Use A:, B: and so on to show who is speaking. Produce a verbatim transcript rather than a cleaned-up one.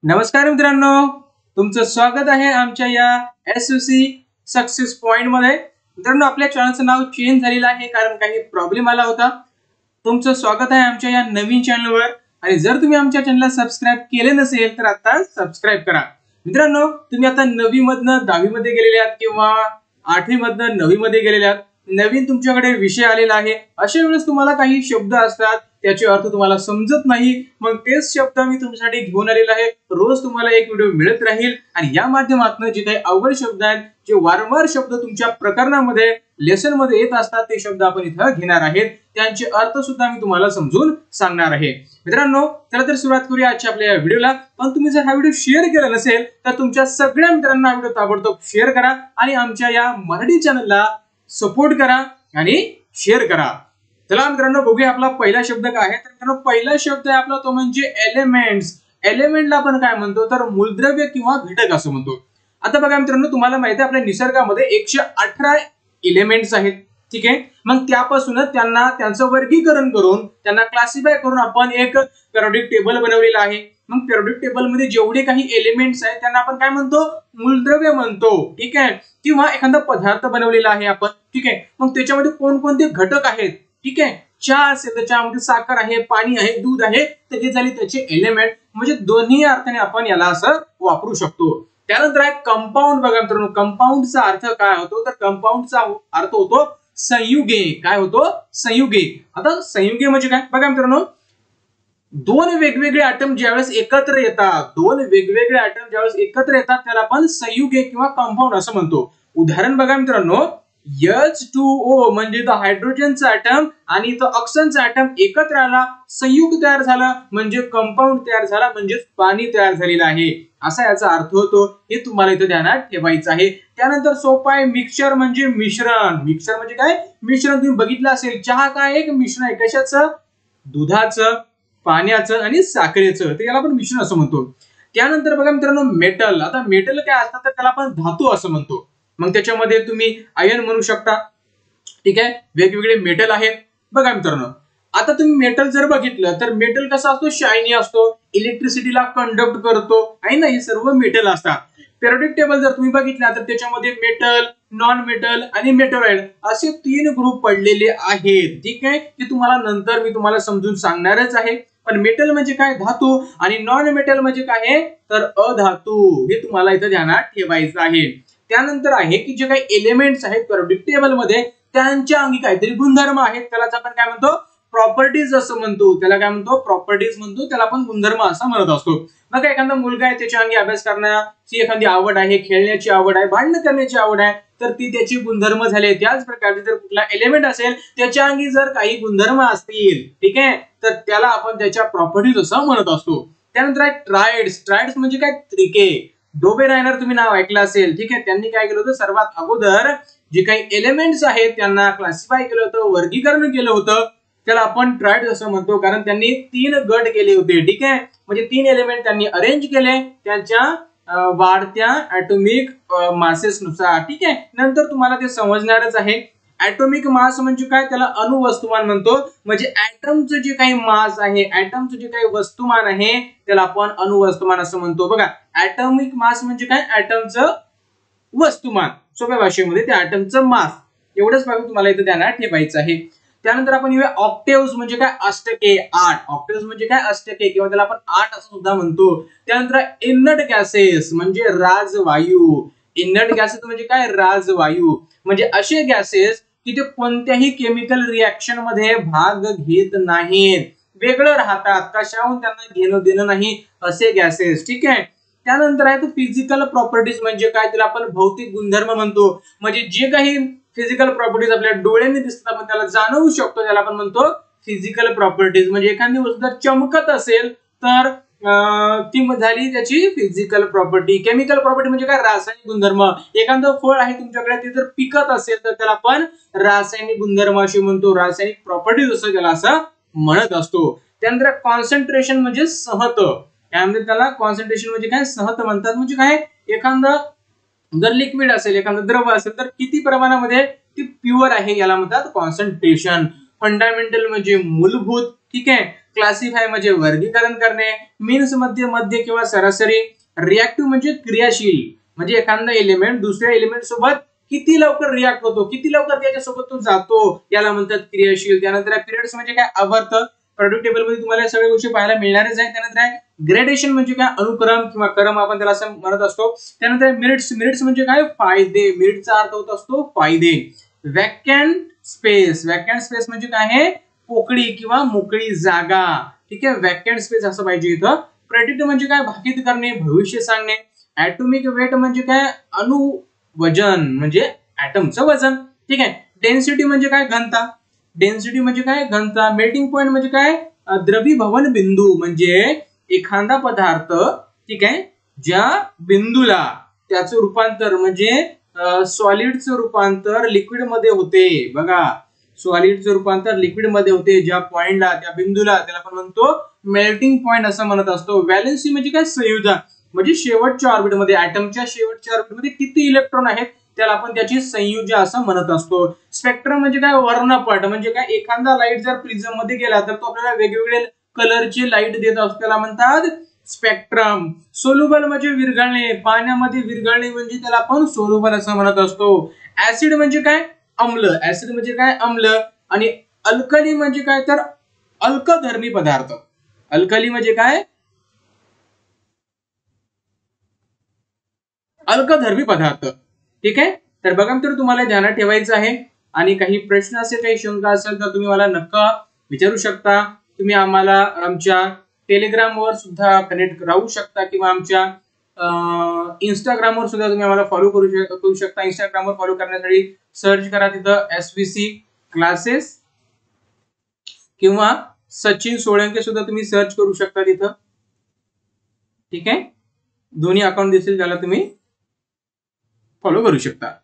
A: नमस्कार मित्रांनो, तुमचं स्वागत आहे आमच्या या एसयूसी सक्सेस पॉइंट मध्ये। मित्रांनो, आपल्या चॅनलचं नाव चेंज झालेलं आहे कारण काही प्रॉब्लेम आला होता। तुमचं स्वागत आहे आमच्या या नवीन चॅनलवर आणि जर तुम्ही आमच्या चॅनलला सबस्क्राइब केले नसेल तर आता सबस्क्राइब करा। मित्रांनो, तुम्ही आता नववी मधनं दहावी मध्ये गेलेले आहात किंवा आठवी मधनं नववी मध्ये गेलेले आहात, नवीन तुमच्याकडे विषय आलेला आहे। अशा वेळेस तुम्हाला काही शब्द असतात त्याचे अर्थ तुम्हाला समजत नाही, मग तेच शब्द मी तुमच्यासाठी घेऊन आलेला आहे। रोज तुम्हाला एक व्हिडिओ मिळत राहील आणि या माध्यमातून जे काही अवघड शब्द आहेत, जे वारंवार शब्द तुमच्या प्रकरणामध्ये लेसन मध्ये येत असतात, ते शब्द आपण इथं घेणार आहेत, त्यांचे अर्थ सुद्धा मी तुम्हाला समजून सांगणार आहे। मित्रांनो, चला तर सुरुवात करूया आजच्या आपल्या या व्हिडिओला। पण तुम्ही जर हा व्हिडिओ शेअर केला नसेल तर तुमच्या सगळ्या मित्रांना हा व्हिडिओ ताबडतोब शेअर करा आणि आमच्या या मराठी चॅनलला सपोर्ट करा आणि शेअर करा। चला मित्रांनो, बघूया आपला पहिला शब्द काय आहे। तर मित्रांनो, पहिला शब्द आहे आपला तो म्हणजे एलिमेंट्स। एलिमेंटला आपण काय म्हणतो तर मूलद्रव्य किंवा घटक असं म्हणतो। आता बघा मित्रांनो, तुम्हाला माहिती आहे आपल्या निसर्गामध्ये एकशे अठरा एलिमेंट्स आहेत, ठीक आहे। मग त्यापासूनच त्यांना त्यांचं वर्गीकरण करून त्यांना क्लासिफाय करून आपण एक पिरियोडिक टेबल बनवलेलं आहे। मग पिरियोडिक टेबल मध्ये जेवढे काही एलिमेंट्स आहेत त्यांना आपण काय म्हणतो, मूलद्रव्य म्हणतो, ठीक आहे। किंवा एखादा पदार्थ बनवलेला आहे आपण, ठीक आहे। मग त्याच्यामध्ये कोणकोणते घटक आहेत, ठीक आहे। चहा असेल तर चहामध्ये साखर आहे, पाणी आहे, दूध आहे, तर हे झाले त्याचे एलिमेंट। म्हणजे दोन्ही अर्थाने आपण याला असं वापरू शकतो। त्यानंतर आहे कंपाऊंड। बघा मित्रांनो, कंपाऊंडचा अर्थ काय होतो तर कंपाऊंडचा अर्थ होतो संयुगे। काय होतो, संयुगे। आता संयुगे म्हणजे काय बघा मित्रांनो, दोन वेगवेगळे ॲटम ज्यावेळेस एकत्र येतात, दोन वेगवेगळे ॲटम ज्यावेळेस एकत्र येतात त्याला आपण संयुगे किंवा कंपाऊंड असं म्हणतो। उदाहरण बघा मित्रांनो, एच टू ओ म्हणजे तो हायड्रोजनचा ॲटम आणि तो ऑक्सिजनचा ॲटम एकत्र आला, संयुग तयार झाला म्हणजे कंपाऊंड तयार झाला, म्हणजे पाणी तयार झालेलं आहे, असा याचा अर्थ होतो। हे तुम्हाला इथे ध्यानात ठेवायचं आहे। त्यानंतर सोपा आहे, मिक्सचर म्हणजे मिश्रण। मिक्सचर म्हणजे काय, मिश्रण। तुम्ही बघितलं असेल, चहा काय एक मिश्रण आहे, कशाचं, दुधाचं, पाण्याचं आणि साखरेचं, तर याला आपण मिश्रण असं म्हणतो। त्यानंतर बघा मित्रांनो, मेटल। आता मेटल काय असतं तर त्याला आपण धातू असं म्हणतो। मग त्याच्यामध्ये तुम्ही आयन म्हणू शकता, ठीक आहे। वेगवेगळे मेटल आहेत। बघा मित्रांनो, आता तुम्ही मेटल जर बघितलं तर मेटल कसा असतो, शायनी असतो, इलेक्ट्रिसिटीला कंडक्ट करतो, आहे ना, हे सर्व मेटल असतात। पिरियोडिक टेबल जर तुम्ही बघितला तर त्याच्यामध्ये मेटल, नॉन मेटल आणि मेटॉरॉइड असे तीन ग्रुप पडलेले आहेत, ठीक आहे। ते तुम्हाला नंतर मी तुम्हाला समजून सांगणारच आहे। पण मेटल म्हणजे काय, धातू, आणि नॉन मेटल म्हणजे काय तर अधातू, हे तुम्हाला इथे ध्यानात ठेवायचं आहे। त्यानंतर आहे की जे काही एलिमेंट्स आहेत पिरियोडिक टेबल मध्ये त्यांच्या अंगी काहीतरी गुणधर्म आहेत, त्यालाच आपण काय म्हणतो, प्रॉपर्टीज असं म्हणतो। त्याला काय म्हणतो, प्रॉपर्टीज म्हणतो, त्याला आपण गुणधर्म असं म्हणत असतो। मग एखादा मुलगा आहे, त्याच्या अंगी अभ्यास करण्याची एखादी आवड आहे, खेळण्याची आवड आहे, भांडण करण्याची आवड आहे, तर ती त्याची गुणधर्म झाले। त्याच प्रकारचे जर कुठला एलिमेंट असेल त्याच्या अंगी जर काही गुणधर्म असतील, ठीक आहे, तर त्याला आपण त्याच्या प्रॉपर्टीज असं म्हणत असतो। त्यानंतर आहे ट्राइड्स। ट्राइड्स म्हणजे काय, त्रिके। डोबेरायनर तुम्ही नाव ऐकलं असेल, ठीक आहे। त्यांनी काय केलं होतं, सर्वात अगोदर जे काही एलिमेंट्स आहेत त्यांना क्लासिफाय केलं होतं, वर्गीकरण केलं होतं, त्याला आपण ट्राइड्स असं म्हणतो। कारण त्यांनी तीन गट केले होते, ठीक आहे। म्हणजे तीन एलिमेंट त्यांनी अरेंज केले त्यांच्या वाढत्या ऍटॉमिक मासेस नुसार, ठीक आहे। नंतर तुम्हाला ते समजणारच आहे। ऍटॉमिक मास म्हणजे काय, त्याला अणुवस्तुमान म्हणतो। म्हणजे ऍटमचं जे काही मास आहे, ऍटमचं जे काही वस्तुमान आहे त्याला आपण अणुवस्तुमान असं म्हणतो। बघा, ऍटॉमिक मास म्हणजे काय, ऍटमचं वस्तुमान, सोप्या भाषेमध्ये ते ऍटमचं मास, एवढंच बाबी तुम्हाला इथे ध्यानात ठेवायचं आहे। त्यानंतर आपण येऊया ऑक्टेव्स म्हणजे काय, अष्टके, आठ। ऑक्टेव्स म्हणजे काय, अष्टके, किंवा त्याला आपण आठ असं सुद्धा म्हणतो। त्यानंतर इनर्ट गॅसेस म्हणजे राजवायू। इनर्ट गॅसेस म्हणजे काय, राजवायू, म्हणजे असे गॅसेस की ते कोणत्याही केमिकल रिएक्शन मध्ये भाग घेत नाहीत, वेगळं राहतात, कशाहून त्यांना घेणं देणं नाही, असे गॅसेस, ठीक आहे। त्यानंतर आहे तो फिजिकल प्रॉपर्टीज म्हणजे काय, त्याला आपण भौतिक गुणधर्म म्हणतो। म्हणजे जे काही फिजिकल प्रॉपर्टीज आपल्या डोळ्यांनी दिसतात आपण त्याला जाणवू शकतो, त्याला आपण म्हणतो फिजिकल प्रॉपर्टीज। म्हणजे एखादी वस्तू जर चमकत असेल तर ती झाली त्याची फिजिकल प्रॉपर्टी। केमिकल प्रॉपर्टी म्हणजे काय, रासायनिक गुणधर्म। एखादं फळ आहे तुमच्याकडे, ते जर पिकत असेल तर त्याला आपण रासायनिक गुणधर्म असे म्हणतो, रासायनिक प्रॉपर्टीज असं त्याला असं म्हणत असतो। त्यानंतर कॉन्सन्ट्रेशन म्हणजे सहत। त्यामध्ये त्याला कॉन्सन्ट्रेशन म्हणजे काय, सहत म्हणतात। म्हणजे काय, एखादं जर लिक्विड असेल, एखादं द्रव असेल तर किती प्रमाणामध्ये ती प्युअर आहे याला म्हणतात कॉन्सन्ट्रेशन। फंडामेंटल म्हणजे मूलभूत, ठीक आहे. क्लासिफाय म्हणजे वर्गीकरण करणे, मीन्स मध्ये मध्य किंवा सरासरी, रिएक्टिव्ह म्हणजे क्रियाशील म्हणजे एखादा एलिमेंट दुसऱ्या एलिमेंट सोबत किती लवकर रिॲक्ट होतो, किती लवकर त्याच्यासोबत तो जातो, याला म्हणतात क्रियाशील. त्यानंतर पिरियड्स म्हणजे काय, आवर्त. प्रोडक्ट टेबल मध्ये तुम्हाला सगळ्या गोष्टी पाहायला मिळणारच आहे. त्यानंतर आहे ग्रेडेशन म्हणजे काय, अनुक्रम किंवा क्रम आपण त्याला असं म्हणत असतो. त्यानंतर मिनिट्स, मिनिट्स म्हणजे काय, फायदे. मिनिटचा अर्थ होत असतो फायदे. वॅकंट स्पेस, वॅकंट स्पेस म्हणजे काय आहे, पोकळी किंवा मोकळी जागा. ठीक आहे, वॅकंट स्पेस असं पाहिजे इथं. प्रेडिक्ट म्हणजे काय, भाकीत करणे, भविष्य सांगणे. ऍटॉमिक वेट म्हणजे काय, अणु वजन म्हणजे ऍटमचं वजन. ठीक आहे. डेन्सिटी म्हणजे काय, घनता. डेन्सिटी म्हणजे काय, घनता. मेल्टिंग पॉइंट म्हणजे काय, द्रवीभवन बिंदू म्हणजे एखादा पदार्थ, ठीक आहे, ज्या बिंदूला त्याचं रूपांतर म्हणजे सॉलिडचं रूपांतर लिक्विड मध्ये होते. बघा, सॉलिडचं रूपांतर लिक्विड मध्ये होते ज्या पॉइंटला, त्या बिंदूला, त्याला आपण म्हणतो मेल्टिंग पॉइंट असं म्हणत असतो. व्हॅलेन्सी म्हणजे काय, संयोजन म्हणजे शेवटच्या ऑर्बिट मध्ये, ऍटमच्या शेवटच्या ऑर्बिट मध्ये किती इलेक्ट्रॉन आहेत त्याला आपण त्याची संयुजा असं म्हणत असतो. स्पेक्ट्रम म्हणजे काय, वर्णपट म्हणजे काय, एखादा लाईट जर प्रिझम मध्ये गेला तर तो आपल्याला वेगवेगळे कलरची लाईट देत असतो, त्याला म्हणतात स्पेक्ट्रम. सोल्युबल म्हणजे विरघळणे, पाण्यामध्ये विरघळणे म्हणजे त्याला आपण सोल्युबल असं म्हणत असतो. ऍसिड म्हणजे काय, अम्ल. ऍसिड म्हणजे काय, अम्ल. आणि अल्कली म्हणजे काय, तर अल्कधर्मी पदार्थ. अल्कली म्हणजे काय, अल्कधर्मी पदार्थ. ठीक आहे. तर बघा तर तुम्हाला ध्यानात ठेवायचं आहे. आणि काही प्रश्न असेल, काही शंका असेल तर तुम्ही मला नक्की विचारू शकता. तुम्ही आम्हाला आमच्या टेलिग्राम वर सुद्धा कनेक्ट राहू शकता किंवा आमच्या इंस्टाग्राम वर सुद्धा तुम्ही आम्हाला फॉलो करू करू शकता. इंस्टाग्राम वर फॉलो करण्यासाठी सर्च करा तिथं एसव्हीसी क्लासेस किंवा सचिन सोळंके सुद्धा तुम्ही सर्च करू शकता तिथं. ठीक आहे. दोन्ही अकाउंट दिसेल, त्याला तुम्ही फॉलो करू शकता.